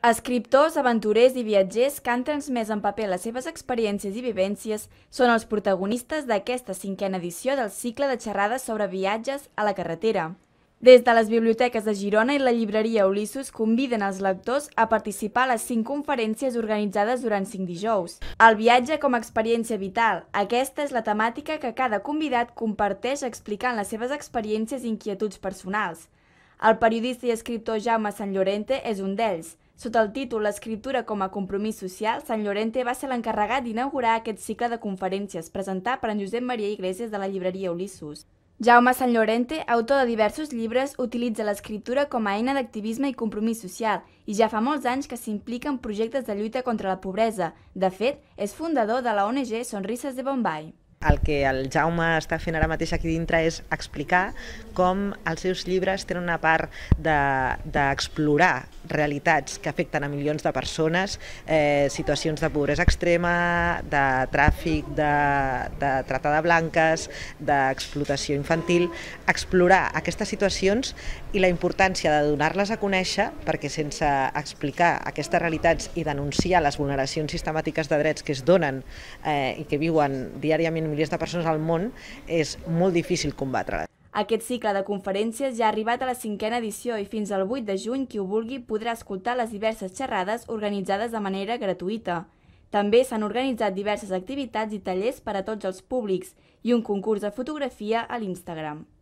Escriptors, aventurers i viatgers que han transmès en paper les seves experiències i vivències són els protagonistes d'aquesta 5a edició del cicle de xerrades sobre viatges a la carretera. Des de les biblioteques de Girona i la llibreria Ulissos conviden els lectors a participar a les 5 conferències organitzades durant 5 dijous. El viatge com a experiència vital. Aquesta és la temàtica que cada convidat comparteix explicant les seves experiències i inquietuds personals. El periodista i escriptor Jaume Sanllorente és un d'ells. Sota el títol L'escriptura com a compromís social, Sanllorente va ser l'encarregat d'inaugurar aquest cicle de conferències presentat per en Josep Maria Iglesias de la llibreria Ulissos. Jaume Sanllorente, autor de diversos llibres, utilitza l'escriptura com a eina d'activisme i compromís social i ja fa molts anys que s'implica en projectes de lluita contra la pobresa. De fet, és fundador de la ONG Sonrisas de Bombay. El que el Jaume està fent ara mateix aquí dintre és explicar com els seus llibres tenen una part d'explorar realitats que afecten a milions de persones, situacions de pobresa extrema, de tràfic, de trata de blanques, d'explotació infantil, explorar aquestes situacions i la importància de donar-les a conèixer, perquè sense explicar aquestes realitats i denunciar les vulneracions sistemàtiques de drets que es donen i que viuen diàriament milers de persones al món, és molt difícil combatre-la. Aquest cicle de conferències ja ha arribat a la 5a edició i fins al 8 de juny qui ho vulgui podrà escoltar les diverses xerrades organitzades de manera gratuïta. També s'han organitzat diverses activitats i tallers per a tots els públics i un concurs de fotografia a l'Instagram.